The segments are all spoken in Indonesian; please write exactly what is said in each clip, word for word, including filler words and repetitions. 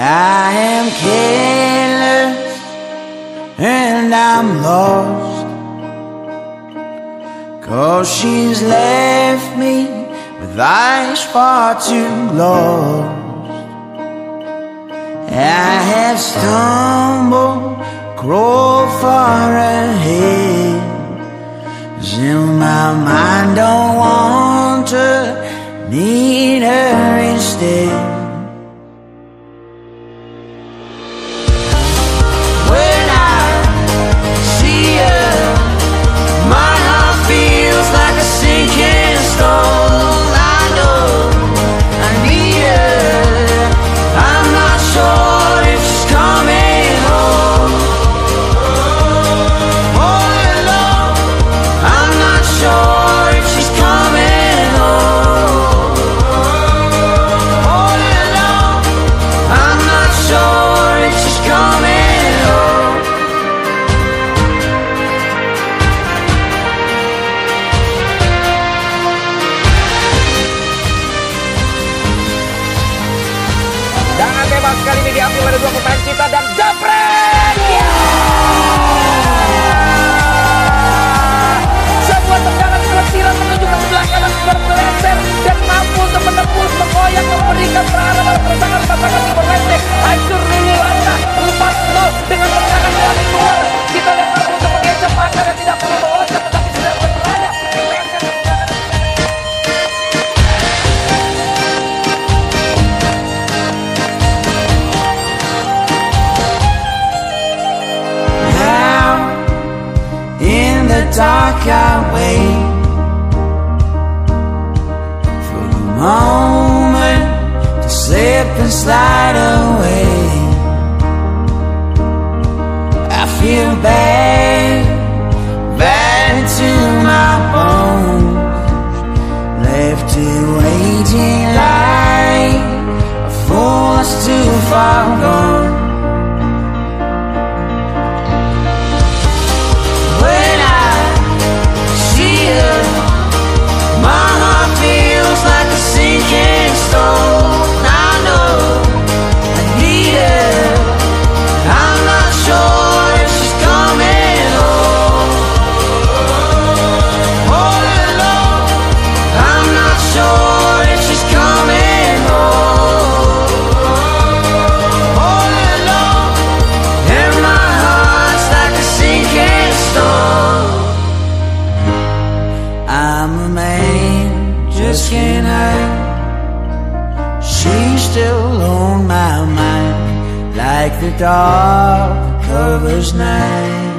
I am careless and I'm lost, 'cause she's left me with eyes far too lost. I have stumbled, crawled far ahead, 'cause in my mind don't want to need her instead. When I see her, my heart feels like a sinking stone. I know I need her. I'm not sure if she's coming home. All alone, I'm not sure if she's coming home. All alone, I'm not sure if she's coming home. Jangan bebas kali ini diambil oleh dua pemain kita dan jepret! Ya! Sebuah tendangan pelesiran menuju ke sebelah kanan bermeleset dan mampu untuk menembus, menggoyang, memberikan perarah pasangan pasangan Timor Leste. Hancur lulu lantas empat nol dengan tendangan dari luar. Kita lihat mampu untuk mengejar maka dan tidak perlu meloncat tetapi sudah berada di leher. In the dark I wait for the moment to slip and slide away. I feel bad, bad to my bones, left to waiting like a fool that's too far gone. My heart feels like a sinking stone. I know I need her. I'm not sure if she's coming home. All alone, I'm not sure if she's coming home. All alone, and my heart's like a sinking stone. I'm a man, just can't hide. She's still on my mind, like the dark covers night.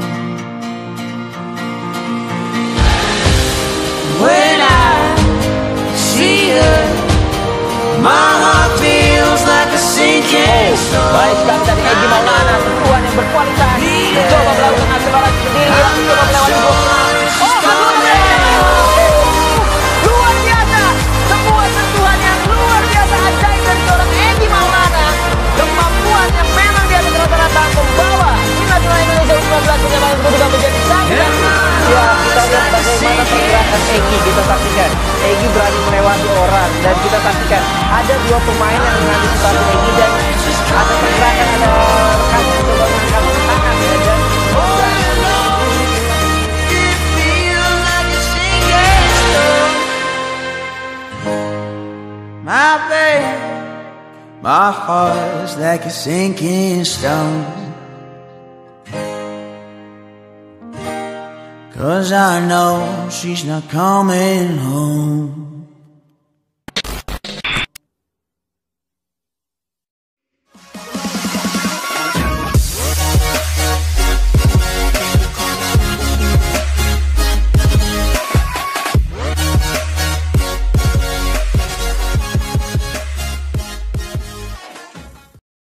When I see her, my heart feels like a sinking stone. Baik sekali dari Egy Maulana, sentuhan yang berkualitas. Mencoba melakukan akselerasi sendiri, mencoba melewati dua orang. Oh, luar biasa, sebuah sentuhan yang luar biasa ajaib dari seorang Egy Maulana. Kemampuan yang memang di atas rata-rata membawa timnasional Indonesia U sembilan belas punya banyak juga menjadi sangat. Ya, kita lihat bagaimana pergerakan Egy, kita saksikan. Egy berani melewati orang dan kita saksikan ada dua pemain yang mengantisipasi Egy dan ada pergerakan, ada rekan yang coba mengangkat tangan ya dan my babe, my heart's like a sinking stone. 'Cause I know she's not coming home.